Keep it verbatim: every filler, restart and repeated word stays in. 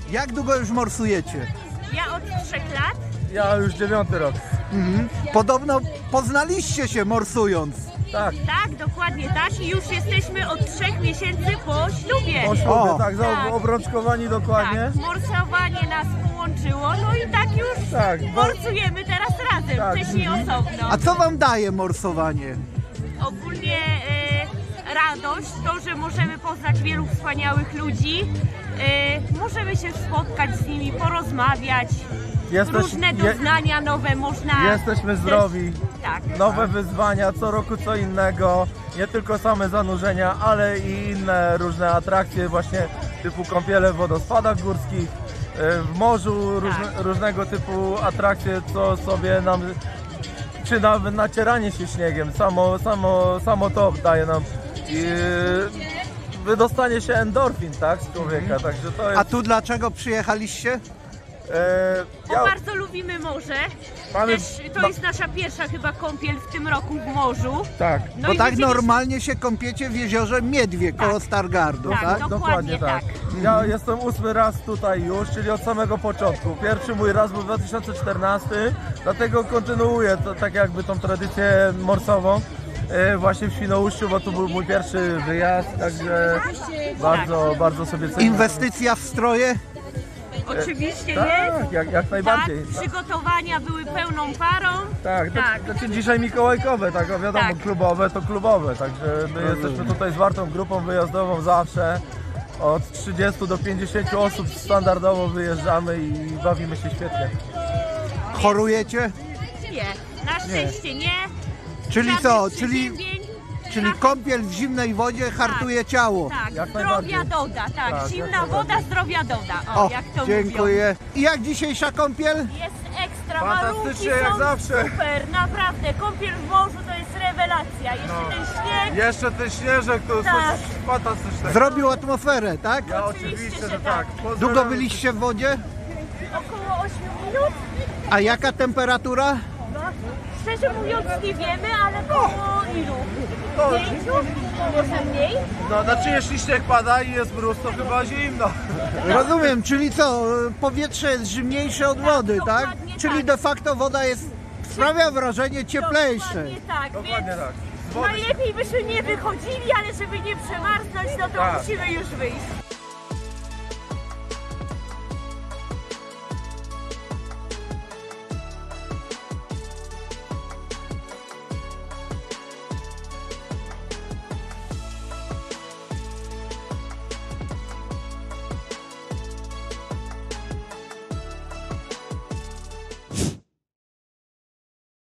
Jak długo już morsujecie? Ja od trzech lat. Ja już dziewiąty rok. Mhm. Podobno poznaliście się morsując. Tak. Tak, dokładnie tak. I już jesteśmy od trzech miesięcy po ślubie. Po ślubie, O. tak, Tak. obrączkowani dokładnie. Tak, morsowanie nas połączyło, no i tak już Tak, bo- morsujemy teraz razem, Tak. wcześniej osobno. A co wam daje morsowanie? Ogólnie e, radość, to, że możemy poznać wielu wspaniałych ludzi, e, możemy się spotkać z nimi, porozmawiać, Jesteś- różne je- doznania nowe można... Jesteśmy zdrowi. Też, tak. Nowe wyzwania, co roku co innego, nie tylko same zanurzenia, ale i inne różne atrakcje właśnie typu kąpiele w wodospadach górskich, y, w morzu, różne, Tak. różnego typu atrakcje, co sobie nam, czy nawet nacieranie się śniegiem, samo, samo, samo to daje nam y, wydostanie się endorfin, tak, z człowieka, także to A jest... tu dlaczego przyjechaliście? e, Bo ja- bardzo lubimy morze. Mamy- Też to ma- jest nasza pierwsza chyba kąpiel w tym roku w morzu. tak. No Bo i tak widzieliśmy- normalnie się kąpiecie w jeziorze Miedwie koło Stargardu, Tak, tak? no. Dokładnie tak. Ja jestem ósmy raz tutaj już, czyli od samego początku. Pierwszy mój raz był dwa tysiące czternasty, dlatego kontynuuję to, tak jakby tą tradycję morsową e, właśnie w Świnoujściu, bo to był mój pierwszy wyjazd, także bardzo, bardzo sobie cenię. Inwestycja w stroje? Oczywiście Tak, jest. jak, jak najbardziej. Tak, przygotowania były pełną parą. Tak, tak. tak. Znaczy dzisiaj mikołajkowe, tak, wiadomo, Tak. klubowe to klubowe, także my jesteśmy tutaj zwartą grupą wyjazdową zawsze. Od trzydziestu do pięćdziesięciu osób standardowo wyjeżdżamy i bawimy się świetnie. Chorujecie? Nie, na szczęście nie. Czyli Żadnych co? Czyli, przeziębień. czyli kąpiel w zimnej wodzie hartuje ciało. Tak, Jak zdrowia najbardziej. doda, tak. Tak, jak Zimna najbardziej. woda zdrowia doda. O, O, jak to dziękuję. I jak dzisiejsza kąpiel? mówią. Jest ekstra, Fantastycznie, warunki jak są zawsze. super, naprawdę. Kąpiel w morzu to jest rewelacja. Jeszcze No. ten śnieg. Jeszcze ten śnieżek to Tak. coś fantastycznego. Zrobił atmosferę, tak? Ja Oczywiście, oczywiście, że że tak. tak. Pozdrawiam. Długo byliście w wodzie? Około ośmiu minut. A jaka temperatura? No, szczerze mówiąc nie wiemy, ale koło ilu? To- Pięciu? Może mniej? No, znaczy jeśli śnieg pada i jest mróz, to chyba zimno. Rozumiem, czyli co? Powietrze jest zimniejsze od wody, tak? dokładnie Czyli tak. de facto woda jest, sprawia wrażenie cieplejsze. Dokładnie tak, Dokładnie więc tak. Z wody się- najlepiej byśmy nie wychodzili, ale żeby nie przemarznąć, no to Tak. musimy już wyjść.